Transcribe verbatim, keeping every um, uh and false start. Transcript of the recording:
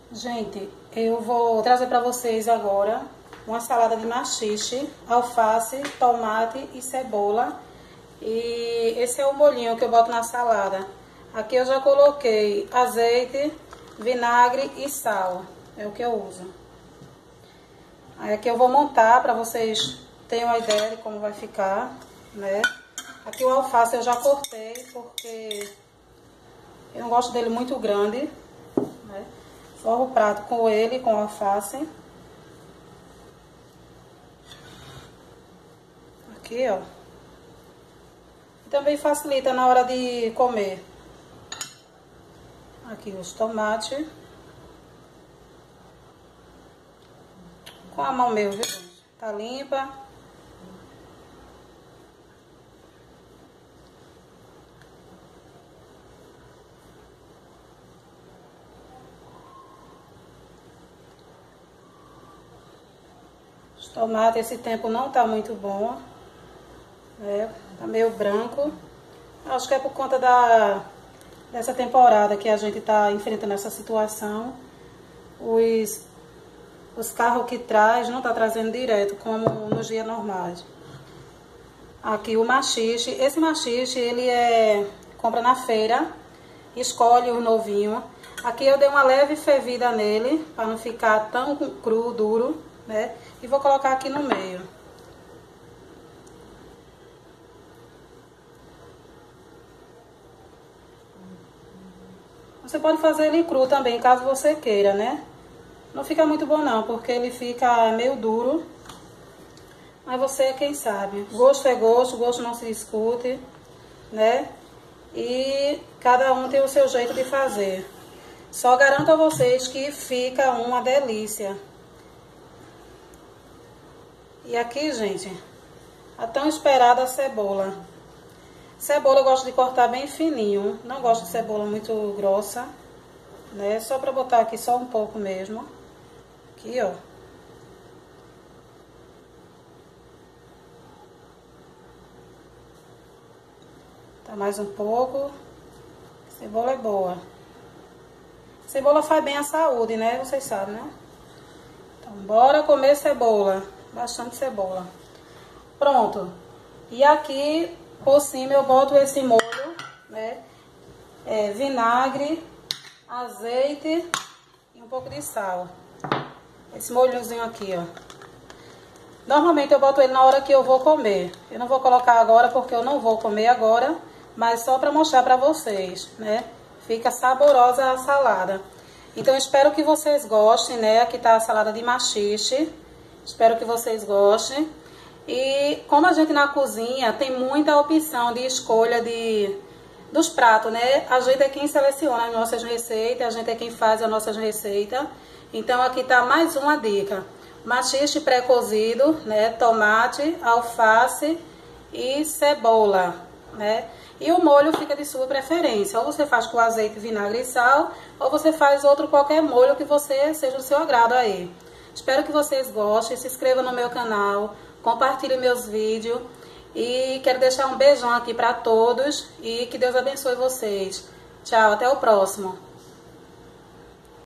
Gente, eu vou trazer para vocês agora uma salada de maxixe, alface, tomate e cebola. E esse é o molhinho que eu boto na salada. Aqui eu já coloquei azeite, vinagre e sal. É o que eu uso. Aí aqui eu vou montar para vocês terem uma ideia de como vai ficar, né? Aqui o alface eu já cortei porque eu não gosto dele muito grande, né? Forro o prato com ele, com alface. Aqui, ó. E também facilita na hora de comer. Aqui os tomates. Com a mão mesmo, viu? Tá limpa. Os tomates, esse tempo não tá muito bom, né? Tá meio branco. Acho que é por conta da, dessa temporada que a gente tá enfrentando essa situação. Os, os carros que traz não tá trazendo direto, como nos dias normais. Aqui o maxixe. Esse maxixe, ele é... compra na feira. Escolhe o novinho. Aqui eu dei uma leve fervida nele, para não ficar tão cru, duro, né? E vou colocar aqui no meio. Você pode fazer ele cru também, caso você queira, né? Não fica muito bom não, porque ele fica meio duro. Mas você, quem sabe. Gosto é gosto, gosto não se discute, né? E cada um tem o seu jeito de fazer. Só garanto a vocês que fica uma delícia. E aqui, gente, a tão esperada cebola. Cebola eu gosto de cortar bem fininho. Não gosto de cebola muito grossa, né? Só pra botar aqui só um pouco mesmo. Aqui, ó. Tá mais um pouco. Cebola é boa. Cebola faz bem à saúde, né? Vocês sabem, né? Então, bora comer cebola. Bastante cebola. Pronto. E aqui, por cima, eu boto esse molho, né? É, vinagre, azeite e um pouco de sal. Esse molhozinho aqui, ó. Normalmente eu boto ele na hora que eu vou comer. Eu não vou colocar agora porque eu não vou comer agora, mas só para mostrar para vocês, né? Fica saborosa a salada. Então, eu espero que vocês gostem, né? Aqui tá a salada de maxixe. Espero que vocês gostem. E como a gente na cozinha tem muita opção de escolha de, dos pratos, né? A gente é quem seleciona as nossas receitas, a gente é quem faz as nossas receitas. Então, aqui tá mais uma dica. Maxixe pré-cozido, né? Tomate, alface e cebola, né? E o molho fica de sua preferência. Ou você faz com azeite, vinagre e sal, ou você faz outro qualquer molho que você seja do seu agrado aí. Espero que vocês gostem, se inscrevam no meu canal, compartilhem meus vídeos. E quero deixar um beijão aqui para todos e que Deus abençoe vocês. Tchau, até o próximo.